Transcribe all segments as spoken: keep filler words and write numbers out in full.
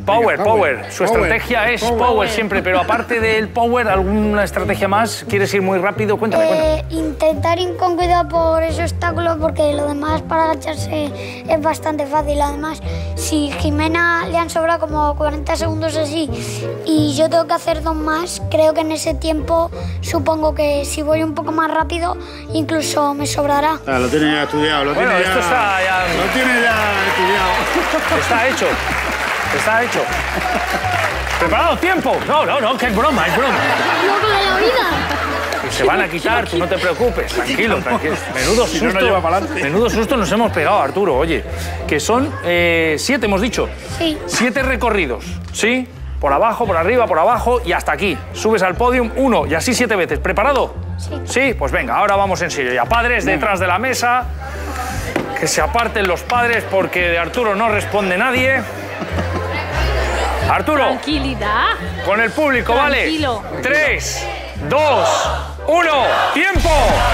Power, Venga, power. power. Su Power. estrategia es power. Power. siempre, pero aparte del power, ¿alguna estrategia más? ¿Quieres ir muy rápido? Cuéntame, cuéntame. Eh, intentar ir con cuidado por ese obstáculo porque lo demás para agacharse es bastante fácil. Además, si Jimena le han sobrado como cuarenta segundos así y yo tengo que hacer dos más, creo que en ese tiempo supongo que si voy un poco más rápido incluso me sobrará. Ah, lo tiene ya estudiado, lo Bueno, tiene esto ya... está ya... Lo tiene ya estudiado. Está hecho. Está hecho. ¿Preparado? ¿Tiempo? No, no, no, que es broma, es broma. ¡Loco de la vida! Y se van a quitar, tú no te preocupes, tranquilo, tranquilo. Menudo Si no, no susto, lleva para adelante. menudo susto nos hemos pegado, Arturo, oye. Que son eh, siete, hemos dicho. Sí. Siete recorridos, ¿sí? Por abajo, por arriba, por abajo y hasta aquí. Subes al podium, uno, y así siete veces. ¿Preparado? Sí. Sí, pues venga, ahora vamos en serio. Ya padres detrás de la mesa, que se aparten los padres porque de Arturo no responde nadie. Arturo, Tranquilidad. con el público, Tranquilo. ¿vale? Tres, dos, uno, ¡tiempo!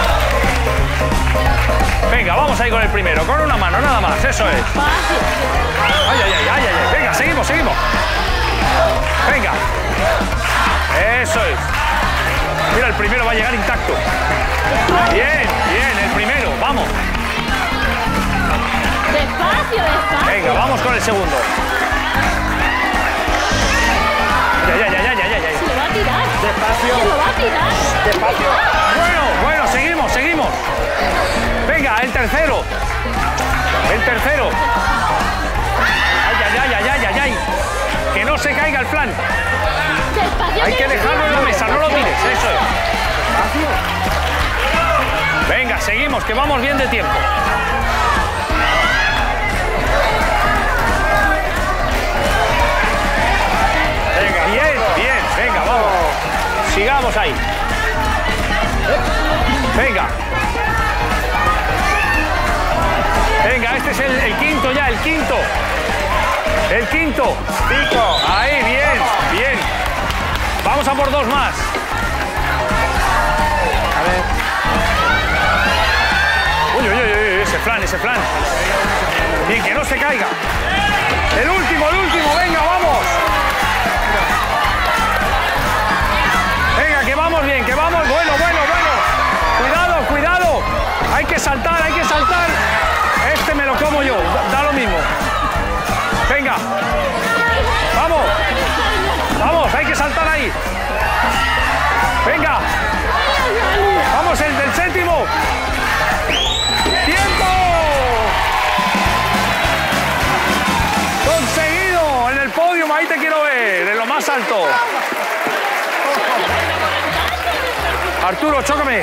Venga, vamos ahí con el primero, con una mano, nada más, eso es. Fácil. Ay, ay, ay, ay, ay. Venga, seguimos, seguimos. Venga. Eso es. Mira, el primero va a llegar intacto. Bien, bien, el primero, vamos. Despacio, despacio. Venga, vamos con el segundo. Ya, ya, ya, ya, ya, ya, ya. Se lo va a tirar. Despacio. Se lo va a tirar. Despacio. Bueno, bueno, seguimos, seguimos. Venga, el tercero. El tercero. Ay, ay, ay, ay, ay, ay, ay. Que no se caiga el flan. Despacio. Hay que dejarlo en la mesa, no lo tires, eso es. Venga, seguimos, que vamos bien de tiempo. Venga, bien, bien, venga, vamos. Sigamos ahí. Venga. Venga, este es el, el quinto ya, el quinto. El quinto. Cinco. Ahí, bien, bien. Vamos a por dos más. A ver. Uy, uy, uy, uy, ese flan, ese flan. Bien, que no se caiga. El último, el último, venga, vamos. Venga, que vamos bien, que vamos, bueno, bueno, bueno. Cuidado, cuidado. Hay que saltar, hay que saltar. Este me lo como yo, da lo mismo. Venga. Vamos. Vamos, hay que saltar ahí. Venga. Vamos, el del séptimo. ¡Tiempo! ¡Conseguido! En el podium, ahí te quiero ver, en lo más alto. Arturo, chócame.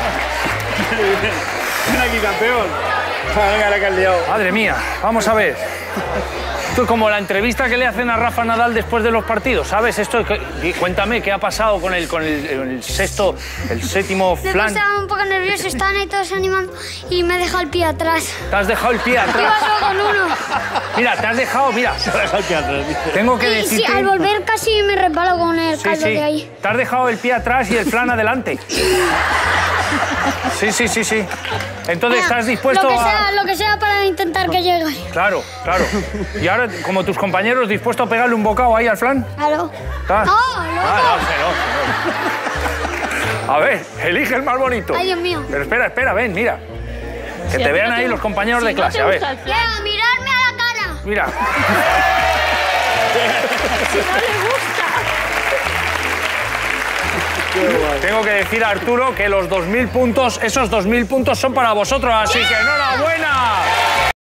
Ven aquí, campeón. Venga, la que has liado. Madre mía, vamos a ver. Esto es como la entrevista que le hacen a Rafa Nadal después de los partidos, ¿sabes? Esto, cuéntame, ¿qué ha pasado con el, con el, el sexto, el séptimo Después flan? estaba un poco nervioso, estaban ahí todos animando y me he dejado el pie atrás. Te has dejado el pie Iba atrás. solo con uno. Mira, te has dejado, mira. Tengo que Y sí, decirte... al volver casi me resbalo con el Sí, caldo sí. de ahí. Te has dejado el pie atrás y el flan adelante. Sí, sí, sí, sí. Entonces, ¿estás dispuesto lo que sea, a...? Lo que sea para intentar que llegue. Claro, claro. Y ahora, como tus compañeros, ¿dispuesto a pegarle un bocado ahí al flan? Claro. Ah. No, Ah, no. no, sé, no, sé, no. A ver, elige el más bonito. Ay, Dios mío. Pero espera, espera, ven, mira. Que te vean ahí los compañeros de clase, a ver. Venga, mirarme a la cara. Mira. Si no le gusta. Tengo que decir a Arturo que los dos mil puntos, esos dos mil puntos son para vosotros, así que enhorabuena.